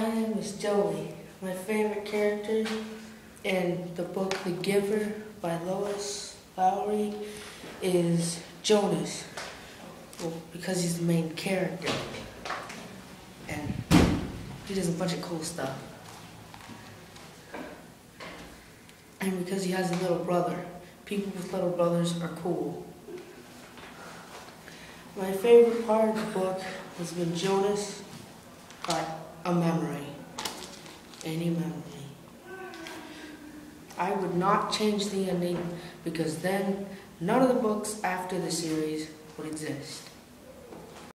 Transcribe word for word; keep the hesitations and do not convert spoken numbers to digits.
My name is Joey. My favorite character in the book The Giver by Lois Lowry is Jonas. Well, because he's the main character. And he does a bunch of cool stuff. And because he has a little brother. People with little brothers are cool. My favorite part of the book has been Jonas got a memory. Any memory. I would not change the ending because then none of the books after the series would exist.